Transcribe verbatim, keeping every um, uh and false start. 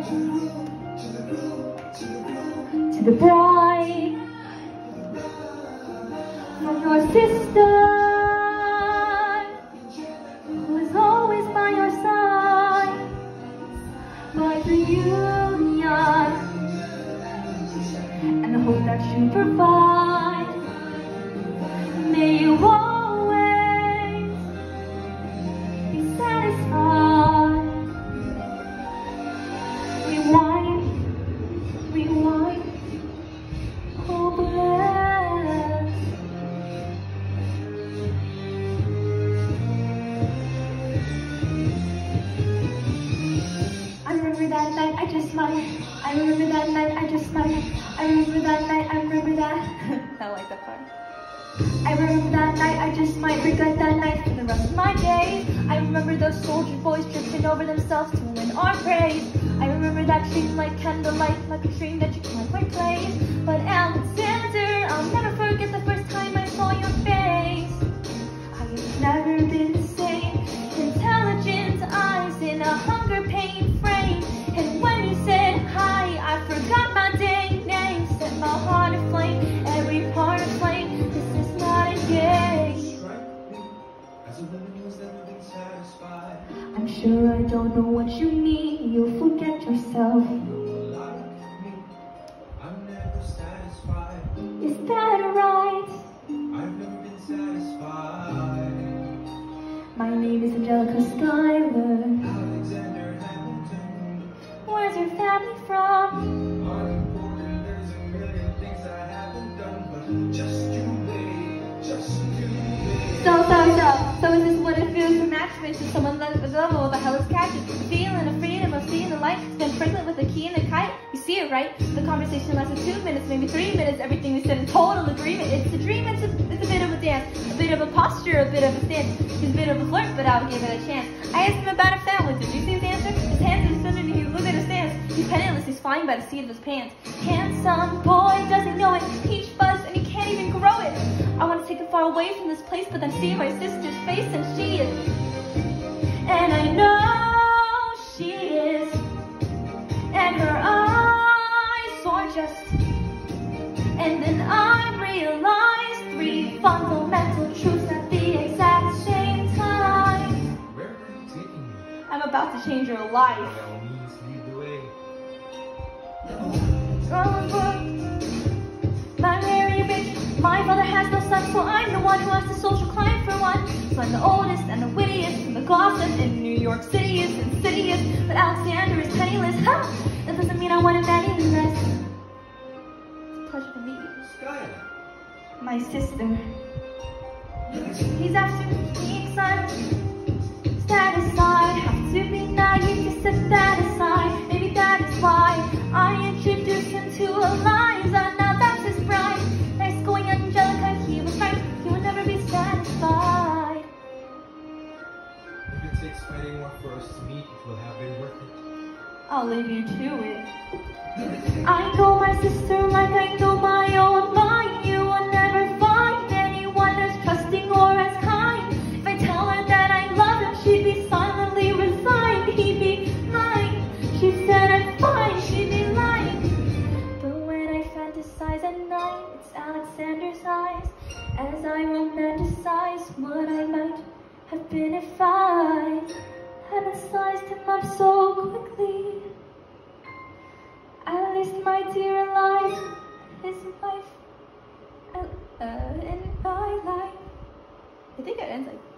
To the bride from your sister, who is always by your side, but the union and the hope that you provide. May you always be satisfied. Rewind, rewind, oh bless. I remember that night, I just might. I remember that night, I just might. I remember that night, I remember that. I like that part. I remember that night, I just might regret that night for the rest of my days. I remember those soldier boys tripping over themselves to win our praise. I remember that dream like candlelight, like a dream that you can't replace. But Alexander, I'll never forget the first time I saw your face. I have never been the same. Intelligent eyes in a hunger pain frame. And when you said hi, I forgot my dang name. Set my heart aflame, every part aflame. This is not a game. I'm sure I don't know what you mean. You'll forget yourself. Is that right? I've never been satisfied. My name is Angelica Schuyler. Alexander Hamilton. Where's your family from? Unimportant, there's a million things I haven't done, but just you wait, just you wait. So, so, so, so is this what it feels to match with someone that was level of a hell is catching? The feeling of freedom of seeing the light, then sprinkle it with a key and a kite. You see it, right? The conversation lasted two minutes, maybe three minutes. Everything we said in total agreement. It's a dream, it's a, it's a bit of a dance, a bit of a posture, a bit of a stance. He's a bit of a flirt, but I'll give it a chance. I asked him about a family. Did you see his answer? His hands are underneath. He look at his stance. He's penniless. He's flying by the seat of his pants. Handsome boy doesn't know it. Peach fuzz, and he can't even grow it. I want to take him far away from this place, but I see my sister's face, and she is, and I know she is, and her eyes are just, and then I realized three fundamental truths at the exact same time. Where are you taking me? I'm about to change your life. By all means, lead the way. Growing book, my very rich. My father has no son, so I'm the one who has the social climb for one. So I'm the oldest and the wittiest, and the gossip in New York City is insidious. But Alexander is penniless. Ha! That doesn't mean I want him any less. It's a pleasure to meet you. Schuyler. My sister. He's after being silent. Satisfied. Have to be naive to set that aside. Maybe that is why I introduced him to Eliza. Now that's his bride. Nice going, Angelica. He was right. He will never be satisfied. If it takes fighting more for us to meet, it will have been worth it. I'll leave you to it. I know my sister like I know my own mind. You will never find anyone as trusting or as kind. If I tell her that I love him, she'd be silently resigned. He'd be mine. She said I'm fine, she'd be lying. But when I fantasize at night, it's Alexander's eyes. As I romanticize what I might have been if I hadn't sized him up so quickly. At least my dear life, his wife, uh, uh, in my life. I think it ends like